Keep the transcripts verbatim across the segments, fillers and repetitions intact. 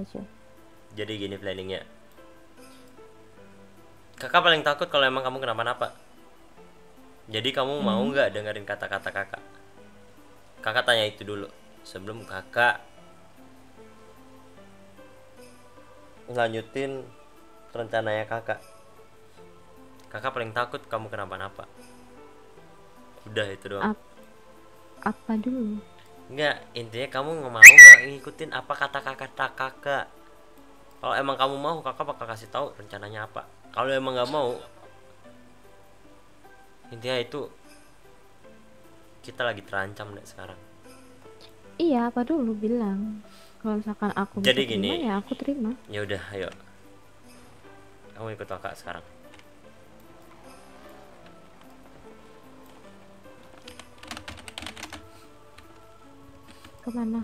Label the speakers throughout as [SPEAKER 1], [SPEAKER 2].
[SPEAKER 1] aja.
[SPEAKER 2] Jadi gini planningnya. Kakak paling takut kalau emang kamu kenapa-napa. Jadi kamu mau
[SPEAKER 1] Hmm.
[SPEAKER 2] nggak dengerin kata-kata kakak? Kakak tanya itu dulu sebelum kakak lanjutin rencananya kakak. Kakak paling takut kamu kenapa-napa. Udah itu doang.
[SPEAKER 1] Ap apa dulu?
[SPEAKER 2] Enggak, intinya kamu nggak mau nggak ngikutin apa kata kakak kakak. Kalau emang kamu mau, kakak bakal kasih tahu rencananya apa. Kalau emang nggak mau, intinya itu kita lagi terancam deh sekarang.
[SPEAKER 1] Iya, apa dulu bilang. Kalau misalkan aku bisa
[SPEAKER 2] Jadi
[SPEAKER 1] terima,
[SPEAKER 2] gini,
[SPEAKER 1] ya aku terima.
[SPEAKER 2] ya udah, ayo, kamu ikut kakak sekarang.
[SPEAKER 1] Kemana?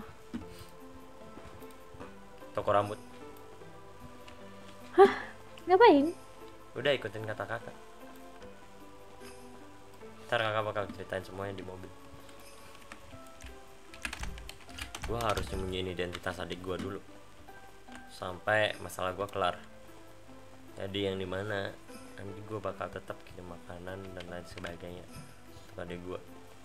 [SPEAKER 2] Toko rambut.
[SPEAKER 1] Ngapain?
[SPEAKER 2] Udah ikutin kata kakak. Ntar kakak bakal ceritain semuanya di mobil. Gua harus nyembunyiin identitas adik gua dulu sampai masalah gua kelar. Jadi yang dimana nanti gua bakal tetap kirim makanan dan lain sebagainya untuk adik gua.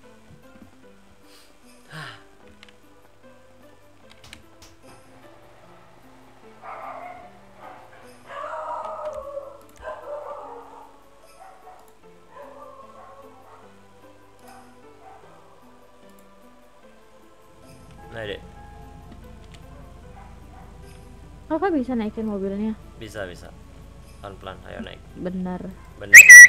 [SPEAKER 2] Nah dek,
[SPEAKER 1] Kakak bisa naikin mobilnya?
[SPEAKER 2] bisa bisa. Pelan-pelan, ayo naik.
[SPEAKER 1] Bener.
[SPEAKER 2] Benar. benar.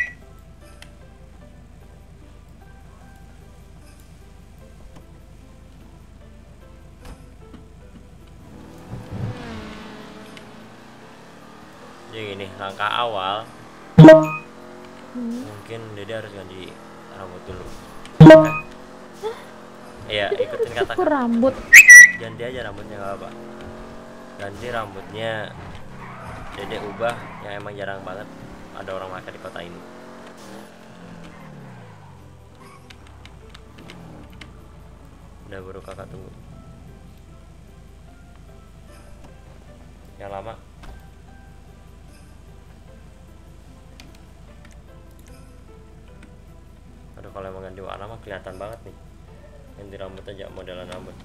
[SPEAKER 2] Jadi gini, langkah awal
[SPEAKER 1] Hmm.
[SPEAKER 2] mungkin Dede harus ganti rambut dulu. Oke? Iya, ikutin kata
[SPEAKER 1] Cukur rambut.
[SPEAKER 2] ganti aja rambutnya nggak apa. Ganti rambutnya, Dede ubah yang emang jarang banget ada orang pakai di kota ini. Udah baru kakak tunggu. Yang lama. Aduh, kalau emang ganti warna mah kelihatan banget nih. Ganti rambut aja, modelan rambut.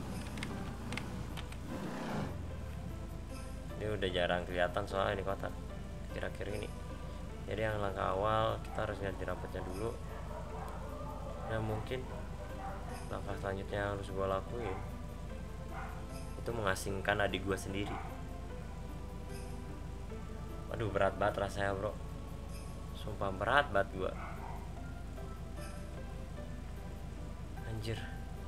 [SPEAKER 2] Ini udah jarang kelihatan soalnya di kota kira-kira ini. Jadi yang langkah awal kita harus ganti rambutnya dulu. Dan mungkin langkah selanjutnya yang harus gue lakuin itu mengasingkan adik gue sendiri. Waduh, berat banget rasanya bro, sumpah berat banget gue. Anjir.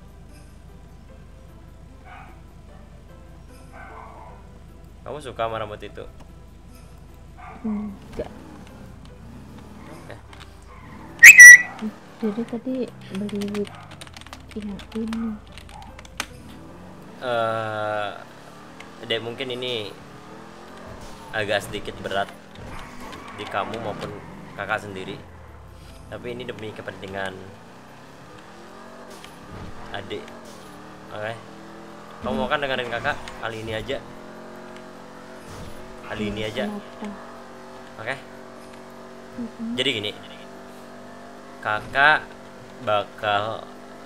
[SPEAKER 2] Kamu suka sama rambut itu?
[SPEAKER 1] Enggak.
[SPEAKER 2] Oke.
[SPEAKER 1] Jadi tadi beli wig yang ini.
[SPEAKER 2] Eh, Dek, mungkin ini agak sedikit berat di kamu maupun kakak sendiri, tapi ini demi kepentingan adik. Oke, kamu mau kan dengerin kakak kali ini aja, kali ini aja.
[SPEAKER 1] Kenapa?
[SPEAKER 2] Oke,
[SPEAKER 1] Mm-mm.
[SPEAKER 2] jadi gini, kakak bakal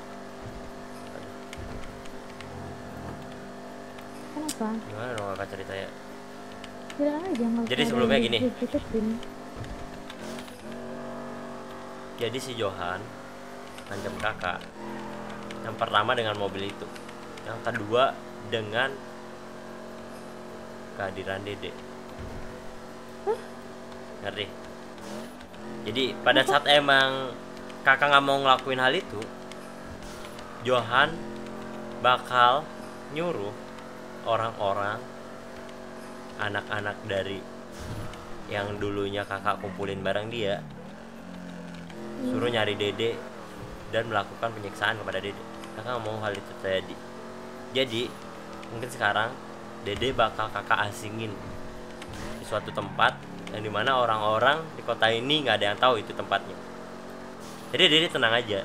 [SPEAKER 1] Kenapa?
[SPEAKER 2] gimana dong kakak ceritanya.
[SPEAKER 1] Bilang aja nggak
[SPEAKER 2] Jadi
[SPEAKER 1] usah
[SPEAKER 2] sebelumnya
[SPEAKER 1] ada
[SPEAKER 2] gini.
[SPEAKER 1] ditutup-tutupin.
[SPEAKER 2] Jadi si Johan ngancam kakak. Yang pertama dengan mobil itu, yang kedua dengan kehadiran Dede. Ngerti? Jadi pada saat emang kakak nggak mau ngelakuin hal itu, Johan bakal nyuruh orang-orang, anak-anak dari yang dulunya kakak kumpulin bareng dia, suruh nyari Dede dan melakukan penyiksaan kepada Dede. Kakak nggak mau hal itu terjadi. Jadi mungkin sekarang Dede bakal kakak asingin di suatu tempat yang dimana orang-orang di kota ini nggak ada yang tahu itu tempatnya. Jadi Dede tenang aja.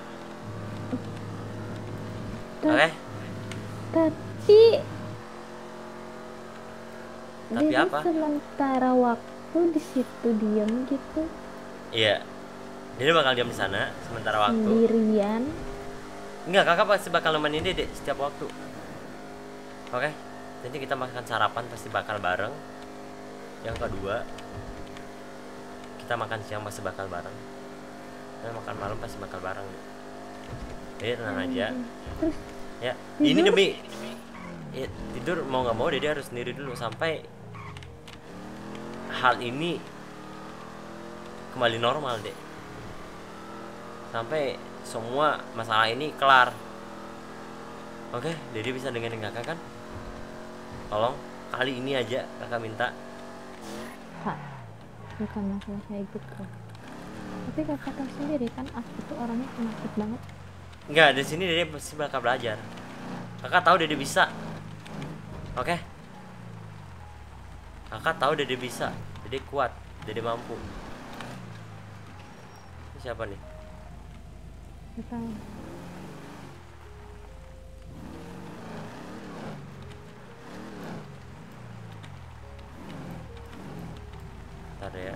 [SPEAKER 1] Ta-
[SPEAKER 2] Oke?
[SPEAKER 1] Tapi
[SPEAKER 2] Tapi
[SPEAKER 1] Jadi
[SPEAKER 2] apa?
[SPEAKER 1] sementara waktu di situ diem gitu
[SPEAKER 2] Iya, Dede bakal diam di sana sementara waktu.
[SPEAKER 1] sendirian.
[SPEAKER 2] Enggak, kakak pasti bakal nemenin Dede setiap waktu. Oke, nanti kita makan sarapan pasti bakal bareng. Yang kedua, kita makan siang pasti bakal bareng. Dan makan malam pasti bakal bareng. Jadi tenang aja.
[SPEAKER 1] Terus
[SPEAKER 2] Ya,
[SPEAKER 1] tidur?
[SPEAKER 2] ini demi ya, tidur mau nggak mau Dede harus sendiri dulu sampai hal ini kembali normal, Dek. Sampai semua masalah ini kelar. Oke, Dede bisa dengerin kakak kan? Tolong kali ini aja kakak minta.
[SPEAKER 1] Pak, bukan masalah kayak gitu. Tapi kakak tahu sendiri kan aku tuh orangnya penakut banget.
[SPEAKER 2] Enggak, di sini Dede pasti bakal belajar. Kakak tahu Dede bisa. Oke? Kakak tahu Dede bisa. Dede kuat, Dede mampu. Ini siapa nih?
[SPEAKER 1] Gak tahu.
[SPEAKER 2] Ntar ya.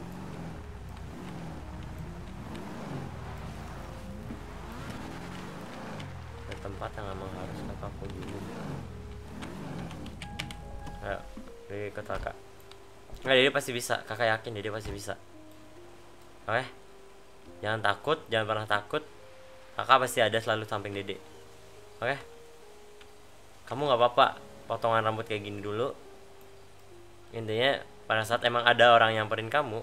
[SPEAKER 2] Ada tempat yang emang harus kakak kunjungi. Ayo, Dede ikut kakak. Nggak, Dede pasti bisa. Kakak yakin Dede pasti bisa. Oke? Jangan takut, jangan pernah takut. Kakak pasti ada selalu samping Dede. Oke? Kamu nggak apa-apa potongan rambut kayak gini dulu. Intinya pada saat emang ada orang yang nyamperin kamu,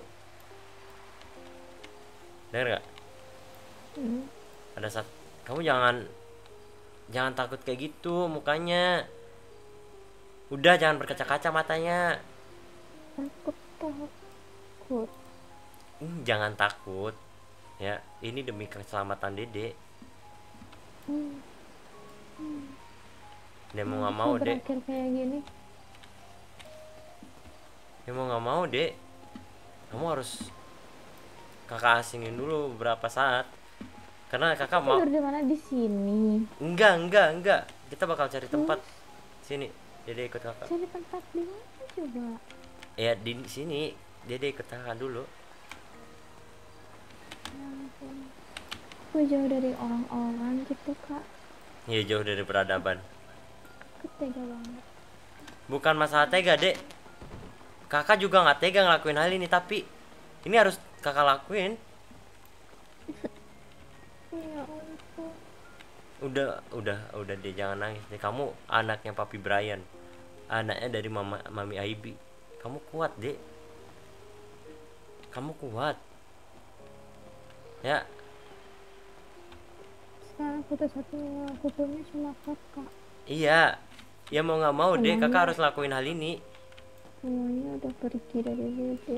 [SPEAKER 2] denger gak?
[SPEAKER 1] Hmm.
[SPEAKER 2] Pada saat kamu jangan jangan takut kayak gitu mukanya. Udah, jangan berkaca-kaca matanya.
[SPEAKER 1] Takut takut.
[SPEAKER 2] Hmm, jangan takut. Ya, ini demi keselamatan Dede.
[SPEAKER 1] Hmm. Hmm.
[SPEAKER 2] Dia mau nggak
[SPEAKER 1] Bisa
[SPEAKER 2] mau, Dek.
[SPEAKER 1] berakhir kayak gini.
[SPEAKER 2] Dia mau nggak mau, Dek. Kamu harus kakak asingin dulu beberapa saat. Karena kakak mau.
[SPEAKER 1] Tidur di mana? Di sini.
[SPEAKER 2] Enggak, enggak, enggak. Kita bakal cari tempat. Sini, Dede ikut kakak.
[SPEAKER 1] Cari tempat di mana coba?
[SPEAKER 2] Ya di sini, Dede ikut kakak dulu.
[SPEAKER 1] Ya ampun. Gue jauh dari orang-orang gitu kak.
[SPEAKER 2] Ya jauh dari peradaban.
[SPEAKER 1] Ketega banget.
[SPEAKER 2] Bukan masalah tega, Dek. Kakak juga nggak tega ngelakuin hal ini, tapi ini harus kakak lakuin.
[SPEAKER 1] Ya ampun.
[SPEAKER 2] Udah, udah, udah deh, jangan nangis deh. Kamu anaknya Papi Brian, anaknya dari mama Mami Aibi. Kamu kuat, Dek. Kamu kuat. Ya.
[SPEAKER 1] Sekarang satu-satunya yang aku punya cuma kakak.
[SPEAKER 2] Iya. Ya mau nggak mau, Dek,
[SPEAKER 1] Semuanya-
[SPEAKER 2] kakak harus lakuin hal ini.
[SPEAKER 1] Semuanya udah pergi dari Dede.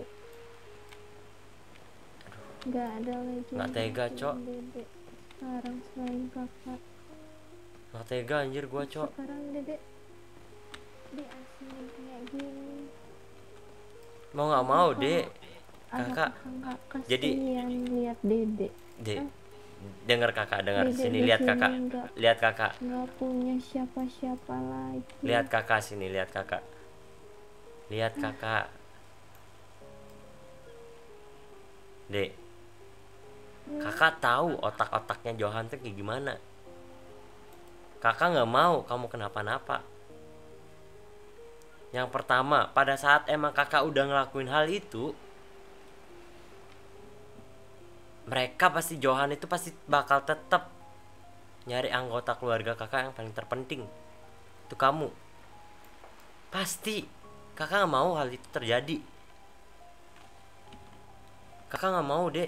[SPEAKER 1] Gak ada lagi.
[SPEAKER 2] Nggak
[SPEAKER 1] yang
[SPEAKER 2] tega,
[SPEAKER 1] ngurusin
[SPEAKER 2] Cok.
[SPEAKER 1] Dede. Sekarang selain kakak.
[SPEAKER 2] Nggak tega anjir gua, Cok.
[SPEAKER 1] Sekarang Dede diasingin kayak gini.
[SPEAKER 2] Mau nggak mau, Dek.
[SPEAKER 1] Ada
[SPEAKER 2] Kakak.
[SPEAKER 1] kakak
[SPEAKER 2] Jadi-
[SPEAKER 1] kasihan lihat Dede.
[SPEAKER 2] Dek.
[SPEAKER 1] Eh.
[SPEAKER 2] Dengar kakak, dengar
[SPEAKER 1] Dede
[SPEAKER 2] sini,
[SPEAKER 1] di
[SPEAKER 2] lihat
[SPEAKER 1] sini
[SPEAKER 2] kakak.
[SPEAKER 1] nggak-
[SPEAKER 2] Lihat kakak.
[SPEAKER 1] Nggak punya siapa-siapa lagi.
[SPEAKER 2] Lihat kakak sini, lihat kakak. Lihat kakak. Dek. Kakak tahu otak-otaknya Johan tuh kayak gimana. Kakak nggak mau kamu kenapa-napa. Yang pertama, pada saat emang kakak udah ngelakuin hal itu, mereka pasti Johan itu pasti bakal tetap nyari anggota keluarga kakak yang paling terpenting. Itu kamu. Pasti kakak nggak mau hal itu terjadi. Kakak nggak mau, Dek.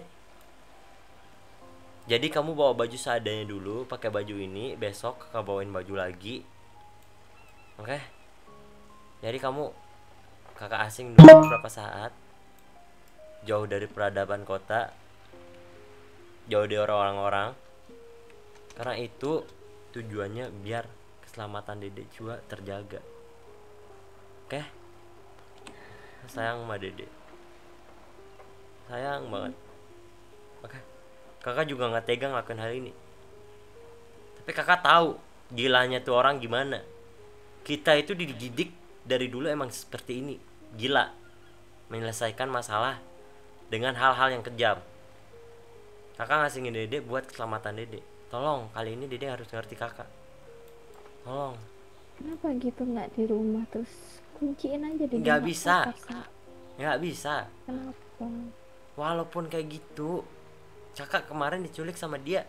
[SPEAKER 2] Jadi kamu bawa baju seadanya dulu, pakai baju ini, besok kakak bawain baju lagi. Oke? Jadi kamu kakak asing dulu beberapa saat, jauh dari peradaban kota, jauh dari orang-orang. Karena itu tujuannya biar keselamatan Dede juga terjaga. Oke? Sayang sama Dede. Sayang banget. Oke? Kakak juga nggak tega ngelakuin hal ini. Tapi kakak tahu gilanya tuh orang gimana. Kita itu dididik dari dulu emang seperti ini, gila, menyelesaikan masalah dengan hal-hal yang kejam. Kakak ngasih dede buat keselamatan dede. Tolong kali ini dede harus ngerti kakak. Tolong.
[SPEAKER 1] Kenapa gitu nggak di rumah terus kunciin aja di
[SPEAKER 2] Nggak bisa.
[SPEAKER 1] Kakak.
[SPEAKER 2] Nggak bisa.
[SPEAKER 1] Kenapa?
[SPEAKER 2] Walaupun kayak gitu, kakak kemarin diculik sama dia.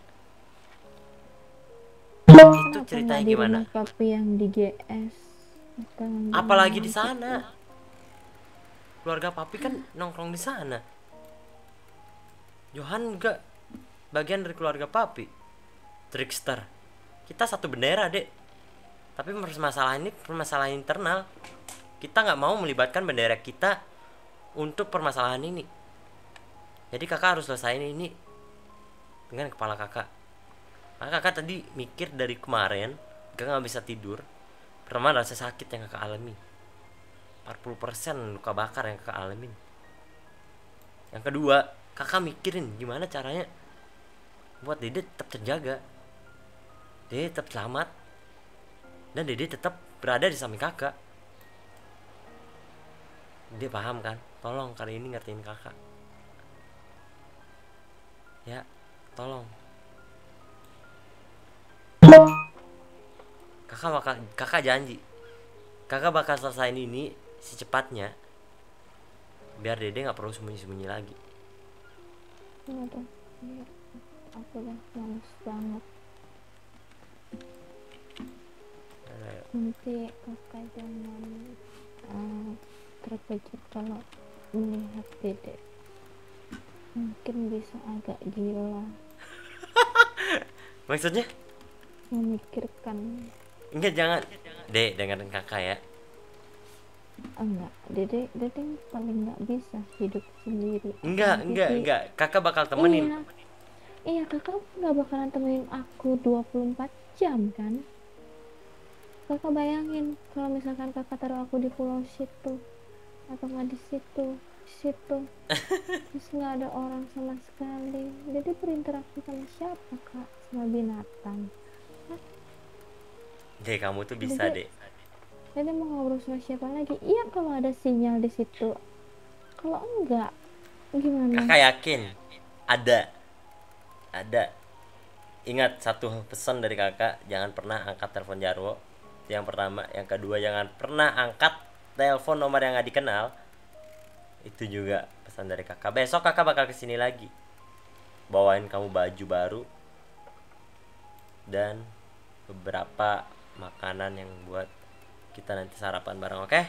[SPEAKER 2] Itu
[SPEAKER 1] Kenapa
[SPEAKER 2] ceritanya
[SPEAKER 1] nggak di
[SPEAKER 2] gimana?
[SPEAKER 1] rumah papi yang di G S?
[SPEAKER 2] Apalagi di sana. Keluarga papi kan nongkrong di sana. Johan juga bagian dari keluarga papi. Trickster. Kita satu bendera, Dek. Tapi permasalahan ini permasalahan internal. Kita nggak mau melibatkan bendera kita untuk permasalahan ini. Jadi kakak harus selesaiin ini dengan kepala kakak. Maka kakak tadi mikir dari kemarin, kakak nggak bisa tidur. Pertama rasa sakit yang kakak alami, empat puluh persen luka bakar yang kakak alamin. Yang kedua, kakak mikirin gimana caranya buat dede tetap terjaga, dede tetap selamat, dan dede tetap berada di samping kakak. Dia paham kan? Tolong kali ini ngertiin kakak. Ya, tolong. Kakak bakal, kakak janji, kakak bakal selesaiin ini secepatnya, biar dede nggak perlu sembunyi-sembunyi lagi.
[SPEAKER 1] Udah, ya, aku udah males banget. Nanti kakak jangan uh, terkejut kalau melihat dede. Mungkin bisa agak gila.
[SPEAKER 2] Maksudnya?
[SPEAKER 1] Memikirkan.
[SPEAKER 2] Enggak, jangan. Dek, dengerin kakak ya.
[SPEAKER 1] Enggak, dede dede paling nggak bisa hidup sendiri.
[SPEAKER 2] Enggak,
[SPEAKER 1] Apalagi
[SPEAKER 2] enggak,
[SPEAKER 1] di-
[SPEAKER 2] enggak. Kakak bakal temenin.
[SPEAKER 1] Iya, iya kakak nggak bakalan temenin aku dua puluh empat jam kan. Kakak bayangin kalau misalkan kakak taruh aku di pulau situ atau nggak di situ di situ terus nggak ada orang sama sekali, jadi berinteraksi sama siapa kak? Sama binatang.
[SPEAKER 2] Dek, kamu tuh bisa,
[SPEAKER 1] Jadi-
[SPEAKER 2] Dek.
[SPEAKER 1] Jadi mau ngobrol sama siapa lagi? Iya kalau ada sinyal di situ. Kalau enggak gimana?
[SPEAKER 2] Kakak yakin ada. Ada. Ingat satu pesan dari kakak, jangan pernah angkat telepon Jarwo. Yang pertama, yang kedua, jangan pernah angkat telepon nomor yang gak dikenal. Itu juga pesan dari kakak. Besok kakak bakal kesini lagi, bawain kamu baju baru dan beberapa makanan yang buat kita nanti sarapan bareng, oke?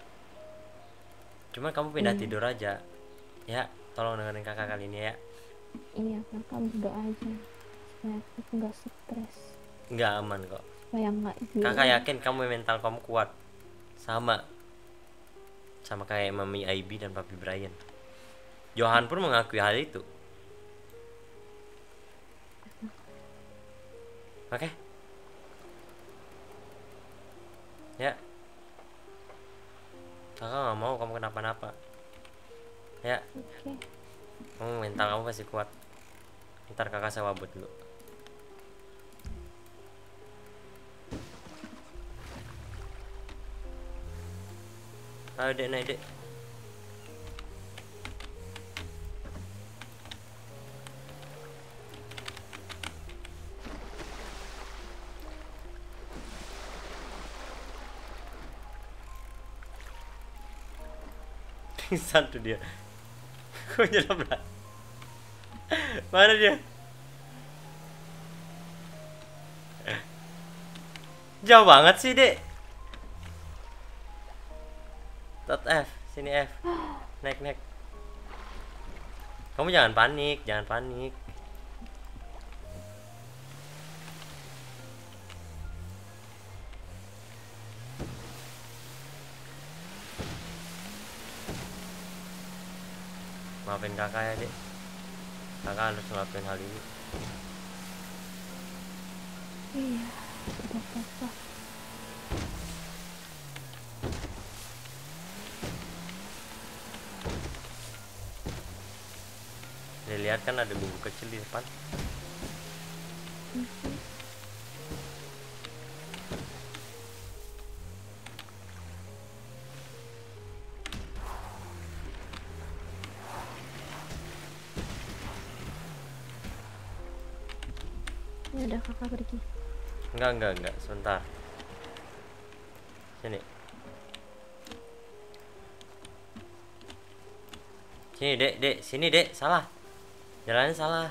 [SPEAKER 2] Cuma kamu pindah
[SPEAKER 1] Iya.
[SPEAKER 2] tidur aja ya, tolong dengerin kakak kali ini ya.
[SPEAKER 1] Iya kakak berdoa aja supaya aku nggak stres,
[SPEAKER 2] Nggak, aman kok.
[SPEAKER 1] supaya nggak gila.
[SPEAKER 2] Kakak yakin kamu mental kamu kuat, sama sama kayak Mami Aibi dan Papi Brian. Johan pun mengakui hal itu. Oke? Ya. Kakak nggak mau kamu kenapa-napa. Ya,
[SPEAKER 1] Oke.
[SPEAKER 2] kamu mental kamu pasti kuat. Ntar kakak sewa buat dulu. Ayo dek, naik dek. Pingsan tuh dia. Kok jalan berat? Mana dia? Jauh banget sih, Dek. Tot F, sini F. Naik, naik. Kamu jangan panik, jangan panik. Maafin kakak ya, Dek. Kakak harus ngelakuin hal ini.
[SPEAKER 1] Iya udah apa.
[SPEAKER 2] Dilihat kan ada buku kecil di depan.
[SPEAKER 1] Ya udah kakak pergi.
[SPEAKER 2] Enggak, enggak, enggak, sebentar. Sini. Sini, Dek, Dek, sini, Dek, salah. Jalannya salah.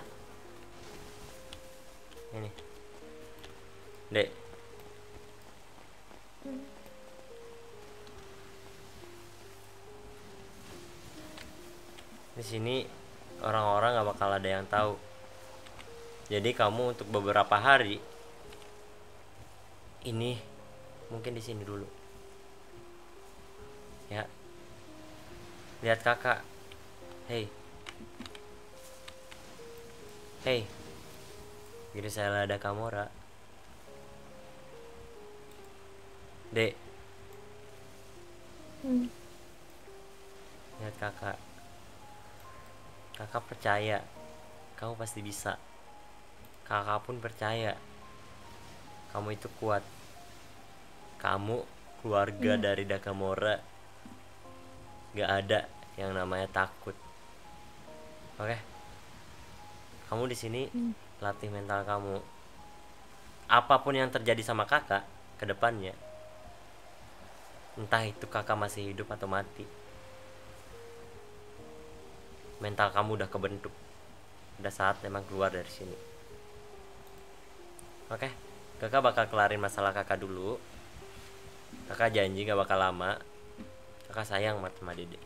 [SPEAKER 2] Ini. Dek.
[SPEAKER 1] Hmm.
[SPEAKER 2] Di sini orang-orang nggak bakal ada yang tahu. Jadi kamu untuk beberapa hari ini mungkin di sini dulu. Ya. Lihat kakak. Hei. Hei. Jadi saya ada Kamora. Dek.
[SPEAKER 1] Hmm.
[SPEAKER 2] Lihat kakak. Kakak percaya kamu pasti bisa. Kakak pun percaya kamu itu kuat. Kamu keluarga
[SPEAKER 1] Iya.
[SPEAKER 2] dari Dakamora. Gak ada yang namanya takut. Oke? Kamu di sini
[SPEAKER 1] Hmm.
[SPEAKER 2] latih mental kamu. Apapun yang terjadi sama kakak ke depannya, entah itu kakak masih hidup atau mati, mental kamu udah kebentuk. Udah saat memang keluar dari sini. Oke, kakak bakal kelarin masalah kakak dulu. Kakak janji gak bakal lama. Kakak sayang sama Dede.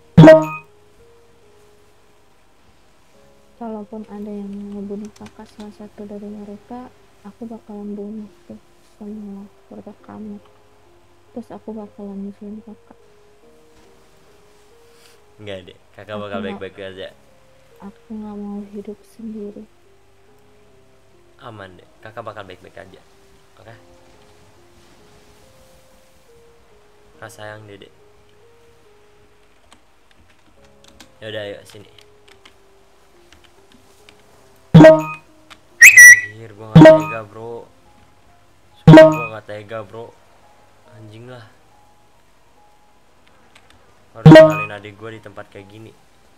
[SPEAKER 1] Kalaupun ada yang ngebunuh kakak, salah satu dari mereka, aku bakalan bunuh tuh semua keluarga kamu. Terus aku bakalan nyusulin kakak.
[SPEAKER 2] Enggak deh, kakak
[SPEAKER 1] Aku
[SPEAKER 2] bakal
[SPEAKER 1] nggak,
[SPEAKER 2] baik-baik aja.
[SPEAKER 1] aku nggak mau hidup sendiri.
[SPEAKER 2] Aman deh, kakak bakal baik-baik aja. Oke? Kakak sayang Dede. Yaudah, ayo sini. Anjir, gue gak tega bro. Sumpah gue gak tega bro. Anjing lah. Harus ngalin adik gue di tempat kayak gini.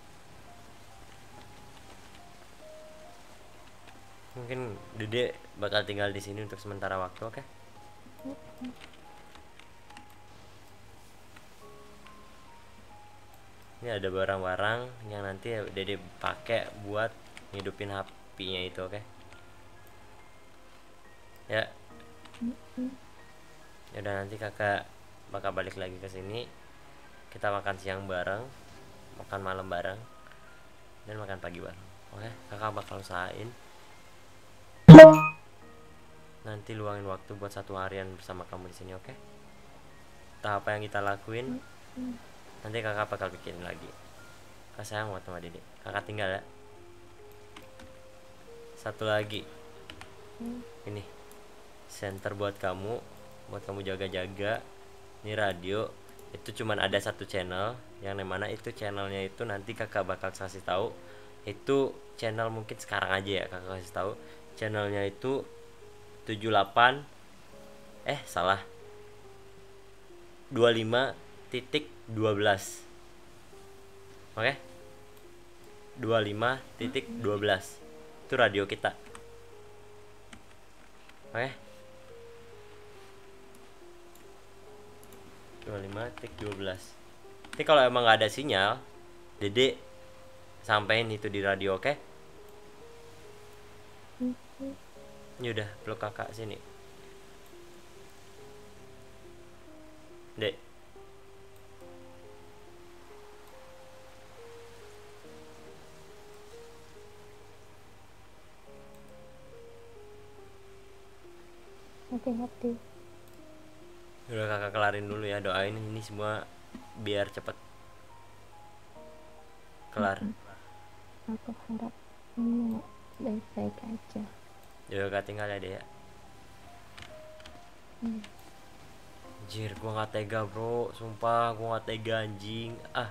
[SPEAKER 2] Mungkin Dede bakal tinggal di sini untuk sementara waktu, oke? Ini ada barang-barang yang nanti Dede pakai buat ngidupin H P-nya itu, oke? Ya. Ya udah, nanti kakak bakal balik lagi ke sini. Kita makan siang bareng, makan malam bareng, dan makan pagi bareng. Oke? Kakak bakal usahain nanti luangin waktu buat satu harian bersama kamu di sini, oke? Entah apa yang kita lakuin, nanti kakak bakal bikin lagi. Kakak sayang banget sama Dede. Kakak tinggal ya. Satu lagi, ini center buat kamu, buat kamu jaga-jaga. Ini radio, itu cuman ada satu channel, yang dimana itu channelnya itu nanti kakak bakal kasih tahu. Itu channel mungkin sekarang aja ya kakak kasih tahu. Channelnya itu tujuh delapan eh salah dua lima titik dua belas. Oke? dua lima titik dua belas. Itu radio kita. Oke? dua lima titik dua belas. Nanti kalau emang gak ada sinyal, Dede sampein itu di radio, oke? Ini udah peluk kakak sini. Dek.
[SPEAKER 1] Hati-hati.
[SPEAKER 2] Udah kakak kelarin dulu ya, doain ini semua biar cepet kelar.
[SPEAKER 1] Aku harap kamu baik-baik aja.
[SPEAKER 2] Udah kakak tinggal ya deh ya.
[SPEAKER 1] Hmm.
[SPEAKER 2] Anjir, gua gak tega bro, sumpah gua gak tega anjing. Ah,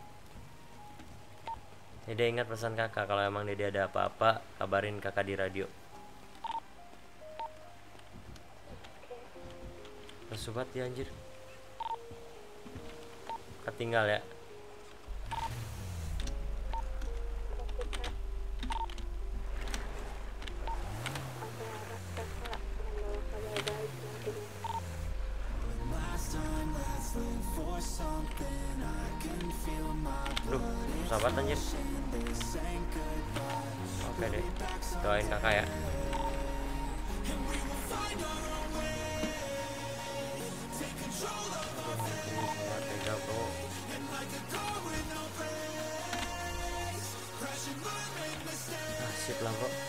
[SPEAKER 2] Dede ingat pesan kakak, kalau emang Dede ada apa-apa kabarin kakak di radio. Sobat ya anjir. Kakak tinggal ya. Duh, susah banget anjir. Oke deh, doain kakak ya. Tega bro. Ah, sip lah bro.